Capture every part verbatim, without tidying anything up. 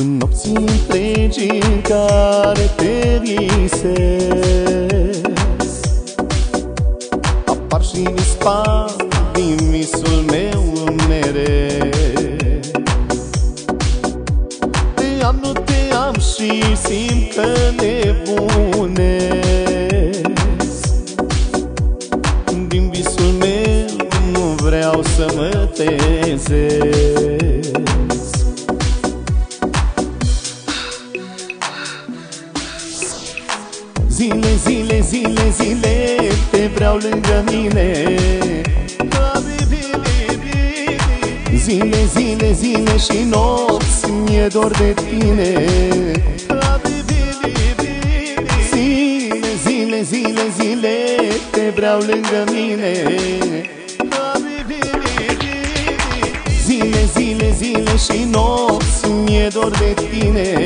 Sunt nopți întregi în care te visez, apar și dispar din visul meu mereu. Te am, nu te am și simt că nebunesc. Din visul meu nu vreau să mă trezesc. Zile, zile, zile, zile, te vreau lângă mine. Zile, zile, zile și nopți mi-e dor de tine. Zile, zile, zile, zile, te vreau lângă mine. Zile, zile, zile și nopți mi-e dor de tine.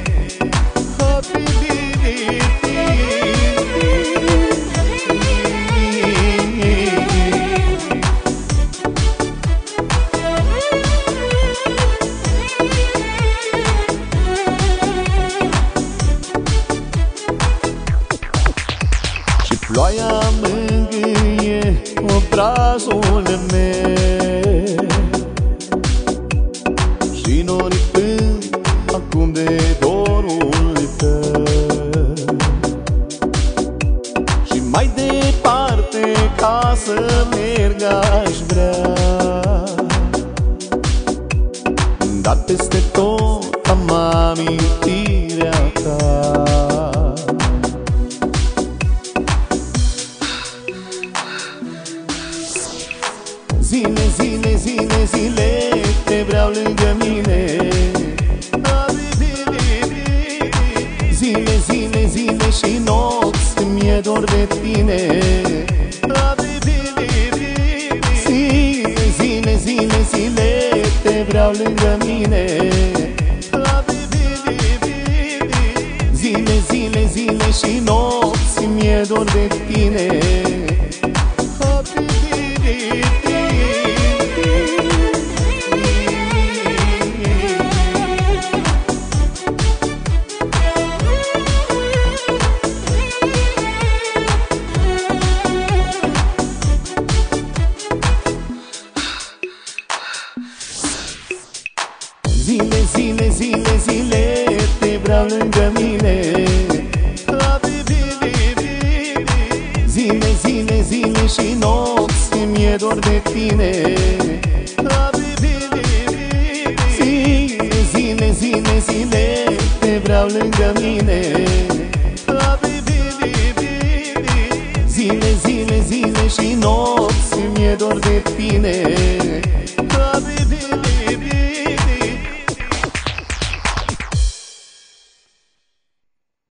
Ploaia mângâie obrazul meu și norii plâng acum de dorul tău. Și mai departe ca să merg aș vrea, dar peste tot am amintirea ta. Zile, zile, zile, zile, te vreau lângă mine. Zile, zile, zile și nopți mi-e dor de tine. Zile, zile, zile, zile, te vreau lângă mine. Zile, zile, zile și nopți mi-e dor de tine. Zile, zile, zile, zile, te vreau lângă mine. Zile, zile, zile și nopți mi-e dor de tine. Zile, zile, zile, zile, te vreau lângă mine. Zile, zile, zile și nopți mi-e dor de tine.